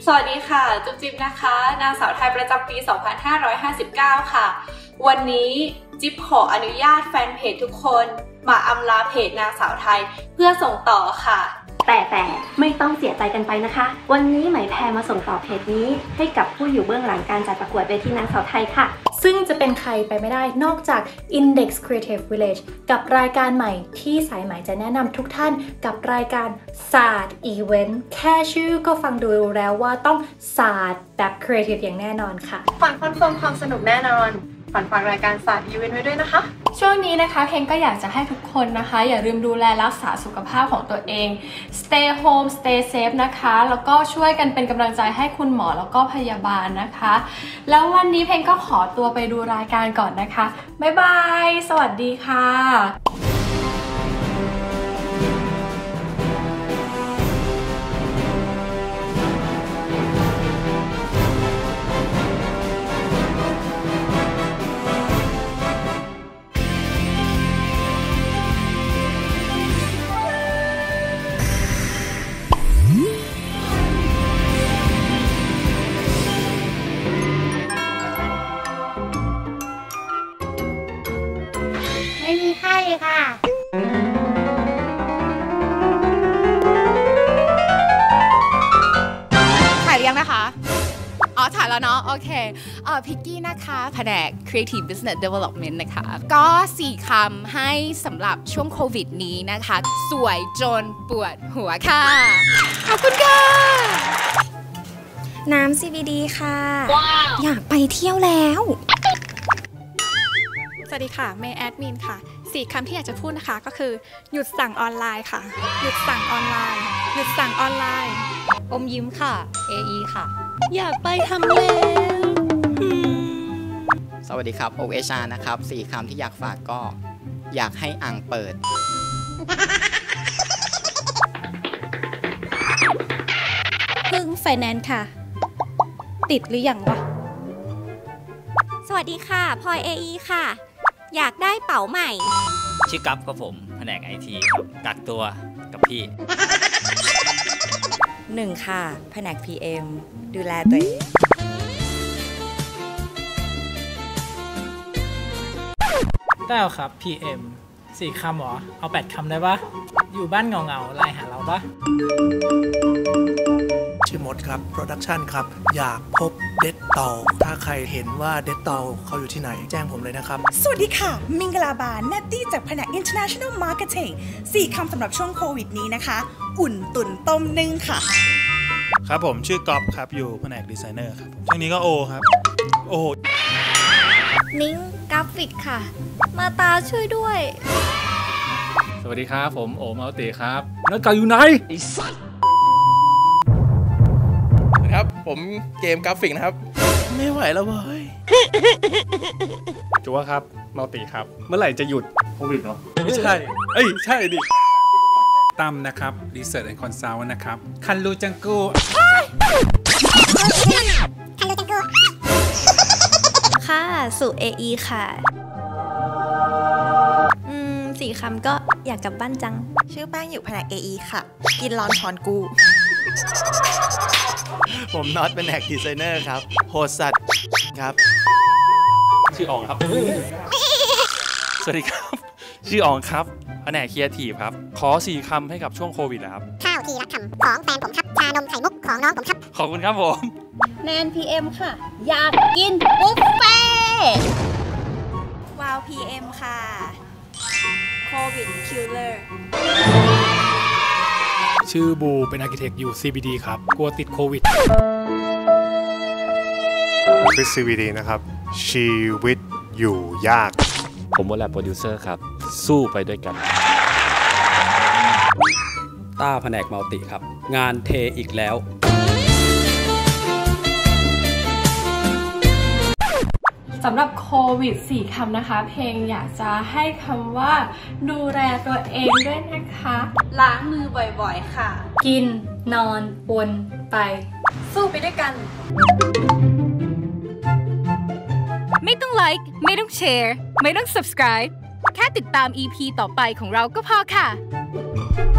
วัสดีค่ะจุ๊บจิ๊บนะคะนางสาวไทยประจำปี 2559 ค่ะวันนี้จิ๊บขออนุญาตแฟนเพจทุกคนมาอำลาเพจนางสาวไทยเพื่อส่งต่อค่ะแต่ไม่ต้องเสียใจกันไปนะคะวันนี้ไหมแพรมาส่งต่อเพจนี้ให้กับผู้อยู่เบื้องหลังการจัดประกวดเวทีนางสาวไทยค่ะซึ่งจะเป็นใครไปไม่ได้นอกจาก Index Creative Village กับรายการใหม่ที่สายไหมจะแนะนำทุกท่านกับรายการศาสตร์อีเวนต์แค่ชื่อก็ฟังดูแล้วว่าต้องศาสตร์แบบ Creative อย่างแน่นอนค่ะฝันคอนเฟิร์มความสนุกแน่นอนฝันฝากรายการศาสตร์อีเวนต์ไว้ด้วยนะคะช่วงนี้นะคะเพลงก็อยากจะให้ทุกคนนะคะอย่าลืมดูแลรักษาสุขภาพของตัวเอง Stay home Stay safe นะคะแล้วก็ช่วยกันเป็นกำลังใจให้คุณหมอแล้วก็พยาบาลนะคะแล้ววันนี้เพลงก็ขอตัวไปดูรายการก่อนนะคะบ๊ายบายสวัสดีค่ะไม่มีไข้ค่ะถ่ายหรือยังนะคะอ๋อถ่ายแล้วเนาะโอเคพิกกี้นะคะแผนก Creative Business Development นะคะก็4คำให้สำหรับช่วงโควิดนี้นะคะสวยจนปวดหัวค่ะขอบคุณค่ะน้ำ CBD ค่ะ wow. อยากไปเที่ยวแล้วสวัสดีค่ะเมย์แอดมินค่ะ4คำที่อยากจะพูดนะคะก็คือหยุดสั่งออนไลน์ค่ะหยุดสั่งออนไลน์หยุดสั่งออนไลน์อมยิ้มค่ะ AE ค่ะอยากไปทำแล้วสวัสดีครับ OHR นะครับ4คำที่อยากฝากก็อยากให้อ่างเปิดพึ่งไฟแนนซ์ค่ะติดหรือยังวะสวัสดีค่ะพลอย AE ค่ะอยากได้เป๋าใหม่ชื่อกัฟครับผมแผนก IT ครับกักตัวกับพี่ 1ค่ะแผนก PM ดูแลตัวเอง 9ครับ PM 4 คำหรอเอา8 คำได้ปะอยู่บ้านเงาไลน์หาเราปะชื่อมดครับโปรดักชันครับอยากพบเดดตอลถ้าใครเห็นว่าเดดตอลเขาอยู่ที่ไหนแจ้งผมเลยนะครับสวัสดีค่ะมิงกลาบาเนตตี้จากแผนก International Marketing 4 คำสำหรับช่วงโควิดนี้นะคะอุ่นตุ๋นต้มนึ่งค่ะครับผมชื่อกอฟครับอยู่แผนกดีไซเนอร์ครับช่วงนี้ก็โอครับโอนิ้งกราฟิกค่ะมาตาช่วยด้วยสวัสดีครับผมโอมัลติครับนักกาอยู่ไหนไอ้สัตว์ครับผมเกมกราฟิกนะครับไม่ไหวแล้วเว้ยจัวครับมัลติครับเมื่อไหร่จะหยุดโควิดเนาะไม่ใช่ใช่ดิตั้มนะครับ Research and Consult นะครับคันรูจังกูค่ะสุ AE ค่ะ4 คำก็อยากกลับบ้านจังชื่อแป้งอยู่แผนก AE ค่ะกินร้อนช้อนกูผมน็อตเป็นแผนกดีไซเนอร์ครับโหดสัตว์ครับชื่ออองครับสวัสดีครับชื่ออองครับแผนกครีเอทีฟครับขอ4 คำให้กับช่วงโควิดนะครับข้าวทีละคำของแฟนผมครับชานมไข่มุกของน้องผมครับขอบคุณครับผมแนน PM ค่ะอยากกินบุฟเฟ่วาว PM ค่ะโควิดคิลเลอร์ชื่อบูเป็นอาร์คิเทคอยู่ CBD ครับกลัวติดโควิดคริส CBD นะครับชีวิตอยู่ยากผมวอลเลย์โปรดิวเซอร์ครับสู้ไปด้วยกันต้าแผนกมัลติครับงานเทอีกแล้วสำหรับโควิด4 คำนะคะเพลงอยากจะให้คำว่าดูแลตัวเองด้วยนะคะล้างมือบ่อยๆค่ะกินนอนวนไปสู้ไปด้วยกันไม่ต้องไลค์ไม่ต้องแชร์ไม่ต้อง subscribe แค่ติดตาม EP ต่อไปของเราก็พอค่ะ